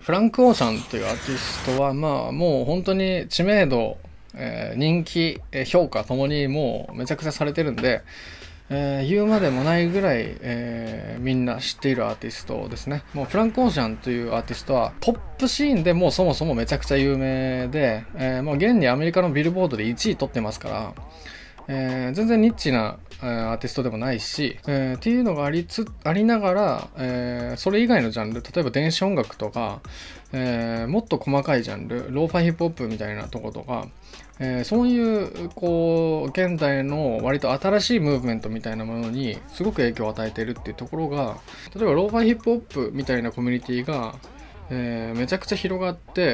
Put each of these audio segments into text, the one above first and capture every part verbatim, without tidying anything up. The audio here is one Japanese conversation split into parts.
フランク・オーシャンというアーティストは、まあ、もう本当に知名度、えー、人気、えー、評価ともにもうめちゃくちゃされてるんで、えー、言うまでもないぐらい、えー、みんな知っているアーティストですね。もうフランク・オーシャンというアーティストはポップシーンでもうそもそもめちゃくちゃ有名で、えー、もう現にアメリカのビルボードでいちい取ってますから、えー、全然ニッチな、えー、アーティストでもないし、えー、っていうのがありつありながら、えー、それ以外のジャンル、例えば電子音楽とか、えー、もっと細かいジャンル、ローファイヒップホップみたいなとことか、えー、そういうこう現代の割と新しいムーブメントみたいなものにすごく影響を与えているっていうところが、例えばローファイヒップホップみたいなコミュニティが、えー、めちゃくちゃ広がって、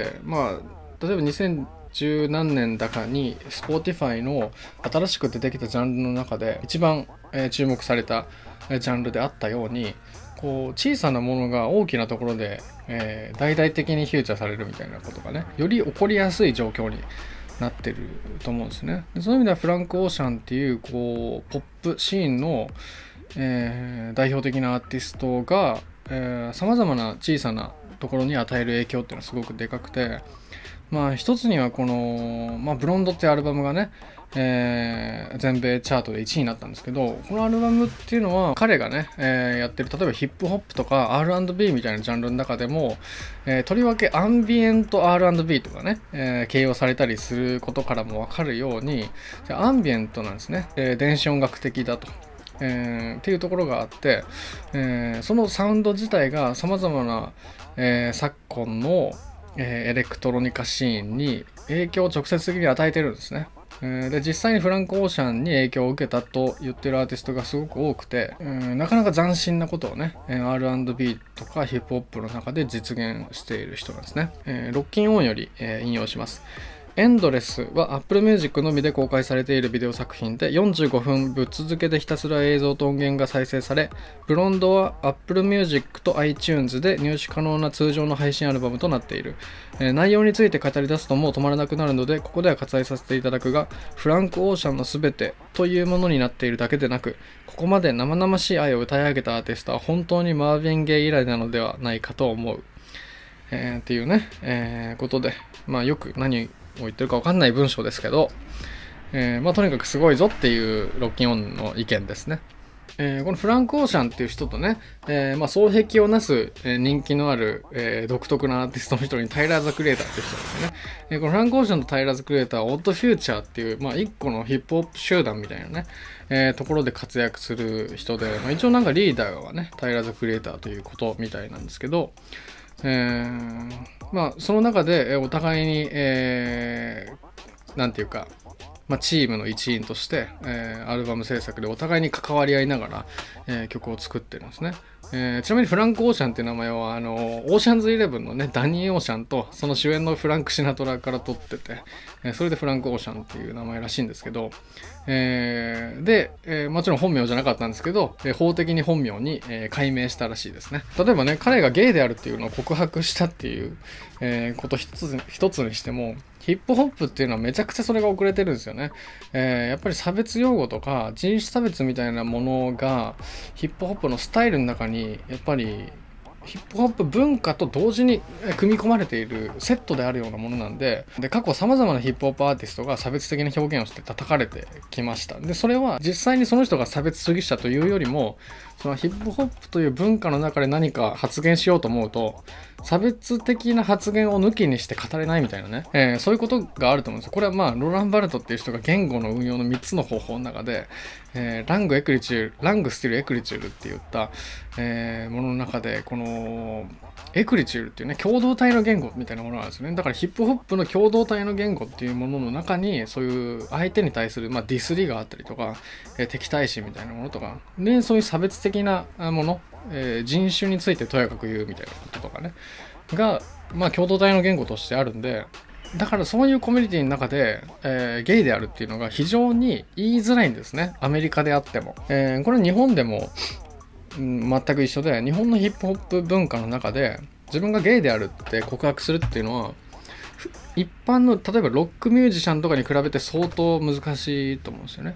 まあ例えばにせんじゅう何年だかに Spotify の新しく出てきたジャンルの中で一番、えー、注目されたジャンルであったように、こう小さなものが大きなところで、えー、大々的にフューチャーされるみたいなことがね、より起こりやすい状況になってると思うんですね。でそういう意味ではフランク・オーシャンっていうこうポップシーンの、えー、代表的なアーティストがさまざまな小さなところに与える影響っていうのはすごくでかくて、まあ一つにはこの、まあ、ブロンドっていうアルバムがね、えー、全米チャートでいちいになったんですけど、このアルバムっていうのは彼がね、えー、やってる例えばヒップホップとか アールアンドビー みたいなジャンルの中でも、えー、とりわけアンビエント アールアンドビー とかね、えー、形容されたりすることからも分かるようにアンビエントなんですね、えー、電子音楽的だと。えー、っていうところがあって、えー、そのサウンド自体がさまざまな、えー、昨今のえー、エレクトロニカシーンに影響を直接的に与えてるんですね。えー、で実際にフランク・オーシャンに影響を受けたと言ってるアーティストがすごく多くて、えー、なかなか斬新なことをね アールアンドビー とかヒップホップの中で実現している人なんですね。えー、ロッキンオンより、えー、引用します。エンドレスは Apple Music のみで公開されているビデオ作品でよんじゅうごふんぶっ続けでひたすら映像と音源が再生され、ブロンドは Apple Music と iTunes で入手可能な通常の配信アルバムとなっている。えー、内容について語り出すともう止まらなくなるのでここでは割愛させていただくが、フランク・オーシャンのすべてというものになっているだけでなく、ここまで生々しい愛を歌い上げたアーティストは本当にマーヴィン・ゲイ以来なのではないかと思う。えー、っていうね、えー、ことで、まあよく何を言ってるか分かんない文章ですけど、えー、まあとにかくすごいぞっていうロッキンオンの意見ですね。えー、このフランク・オーシャンっていう人とね、えーまあ、双璧をなす、えー、人気のある、えー、独特なアーティストの一人にタイラー・ザ・クリエイターっていう人ですね。えー、このフランク・オーシャンとタイラー・ザ・クリエイターはオッド・フューチャーっていう、まあ、一個のヒップホップ集団みたいなね、えー、ところで活躍する人で、まあ、一応なんかリーダーはねタイラー・ザ・クリエイターということみたいなんですけど、えー、まあその中でお互いに、えー、なんていうか、まあ、チームの一員として、えー、アルバム制作でお互いに関わり合いながら、えー、曲を作ってるんですね。えー、ちなみにフランク・オーシャンっていう名前はあのオーシャンズイレブンのねダニー・オーシャンとその主演のフランク・シナトラから取ってて、えー、それでフランク・オーシャンっていう名前らしいんですけど、えー、で、えー、もちろん本名じゃなかったんですけど、えー、法的に本名に、えー、改名したらしいですね。例えばね、彼がゲイであるっていうのを告白したっていう、えー、こと一つ一つにしても、ヒップホップっていうのはめちゃくちゃそれが遅れてるんですよね。えー、やっぱり差別用語とか人種差別みたいなものがヒップホップのスタイルの中にやっぱりヒップホップ文化と同時に組み込まれているセットであるようなものなんで、で過去さまざまなヒップホップアーティストが差別的な表現をして叩かれてきました。でそれは実際にその人が差別主義者というよりも、そのヒップホップという文化の中で何か発言しようと思うと差別的な発言を抜きにして語れないみたいなね、えー、そういうことがあると思うんですよ。これはまあローラン・バルトっていう人が言語の運用のみっつの方法の中で、えー、ラングエクリチュールラングスティルエクリチュールって言った、えー、ものの中で、このエクリチュールっていうね共同体の言語みたいなものなんですよね。だからヒップホップの共同体の言語っていうものの中にそういう相手に対する、まあ、ディスりがあったりとか、えー、敵対心みたいなものとかで、そういう差別的なもの、えー、人種についてとやかく言うみたいなこととかねが、まあ、共同体の言語としてあるんで、だからそういうコミュニティの中で、えー、ゲイであるっていうのが非常に言いづらいんですね。アメリカであっても、えー、これ日本でも、うん、全く一緒で、日本のヒップホップ文化の中で自分がゲイであるって告白するっていうのは一般の例えばロックミュージシャンとかに比べて相当難しいと思うんですよね。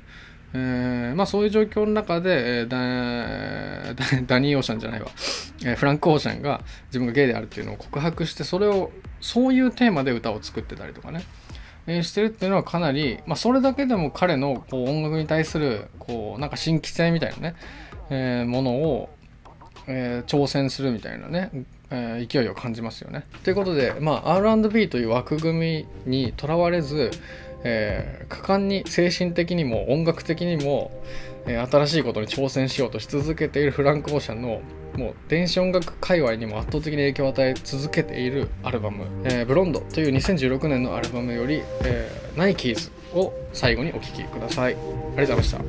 えーまあ、そういう状況の中で、えー、ダ, ダ, ダニー・オーシャンじゃないわ、えー、フランク・オーシャンが自分がゲイであるっていうのを告白して、それをそういうテーマで歌を作ってたりとかね、えー、してるっていうのはかなり、まあ、それだけでも彼のこう音楽に対するこうなんか新規性みたいなね、えー、ものを、えー、挑戦するみたいなね、えー、勢いを感じますよね。ということで、まあ、アールアンドビー という枠組みにとらわれず、えー、果敢に精神的にも音楽的にも、えー、新しいことに挑戦しようとし続けているフランク・オーシャンのもう電子音楽界隈にも圧倒的に影響を与え続けているアルバム、えー、ブロンドというにせんじゅうろくねんのアルバムより、えー、ナイキーズを最後にお聴きください。ありがとうござい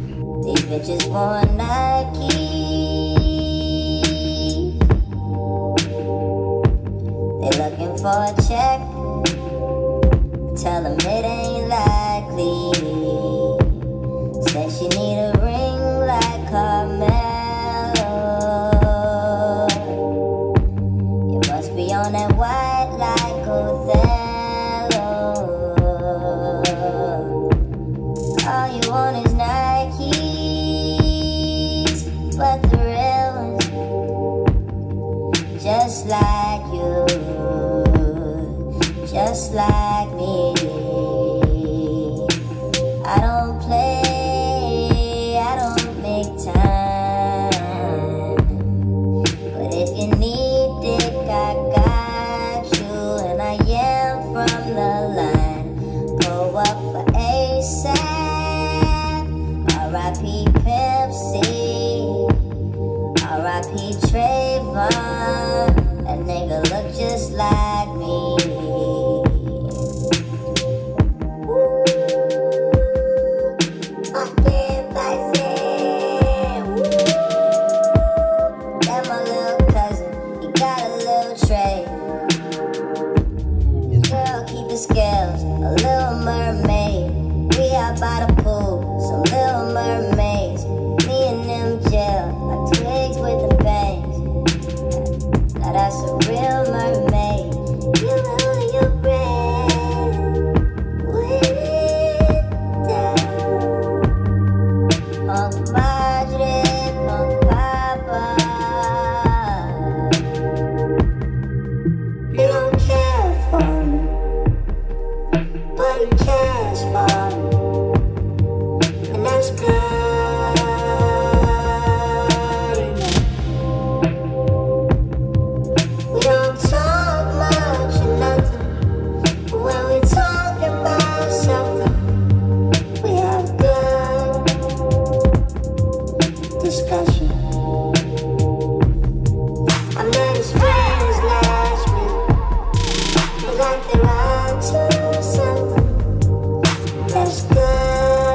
ました。 Tell him it ain't likely. Said she need a ring like Carmelo. You must be on that white like Othello. All you want is Nikes, but the real ones, just like you, just like me. I don't play, I don't make time. But if you need dick, I got you. And I am from the line. Go up for ASAP. R I P Pimp C, R I P Trayvon. That nigga look just like me. Scales, a little mermaid. We out by the pool, some little mermaids. Me and them gel, like twigs with the bangs. Now that's a real mermaid. You know your brain with it down. Punk Madre, Punk Papa. You don't care for me, but he cares for me, and that's good enough. We don't talk much or nothing, but when we talk about something, we have good discussion. I met his friends last week, they like they're up to something that's good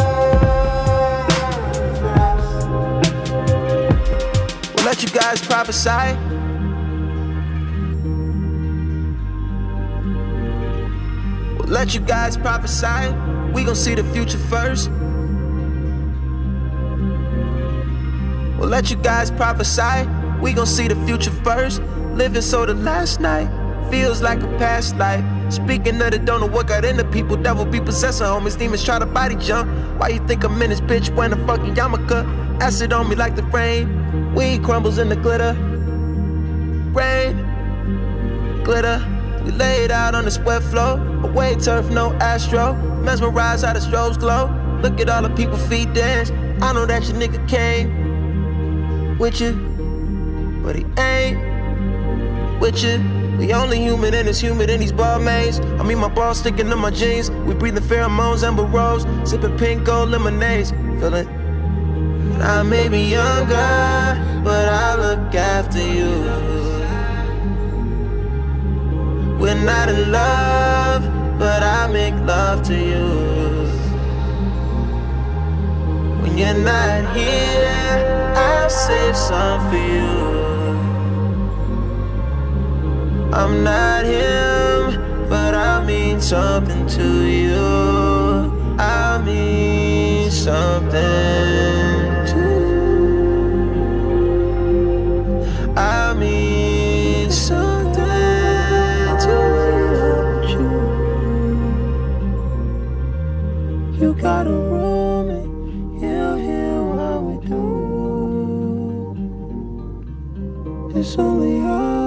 for us. We'll let you guys prophesy. We'll let you guys prophesy. We gon' see the future first. We'll let you guys prophesy. We gon' see the future first. Living so the last night feels like a past life. Speaking of the don't know what got into people, devil be possessing homies, demons try to body jump. Why you think I'm in this bitch wearing a fucking yarmulke? Acid on me like the rain, weed crumbles in the glitter. Rain, glitter, we laid out on the sweat floor. Away turf, no astro, mesmerized how the strobes glow. Look at all the people feet dance. I know that your nigga came with you, but he ain't with you. We only human and it's humid in these Balmains. I mean my balls sticking to my jeans. We breathing pheromones, amber rose, sipping pink gold lemonades. Feel it? I may be younger, but I look after you. We're not in love, but I make love to you. When you're not here, I'll save some for you. I'm not him, but I mean something to you. I mean something to you. I mean something to you. You got a roommate, It's only us.